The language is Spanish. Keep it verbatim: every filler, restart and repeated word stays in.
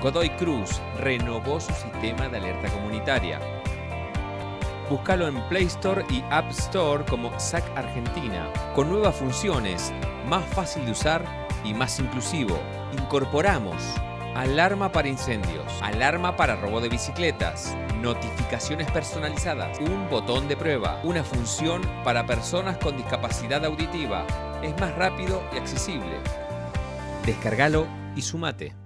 Godoy Cruz renovó su sistema de alerta comunitaria. Búscalo en Play Store y App Store como S A C Argentina, con nuevas funciones, más fácil de usar y más inclusivo. Incorporamos alarma para incendios, alarma para robo de bicicletas, notificaciones personalizadas, un botón de prueba, una función para personas con discapacidad auditiva. Es más rápido y accesible. Descárgalo y sumate.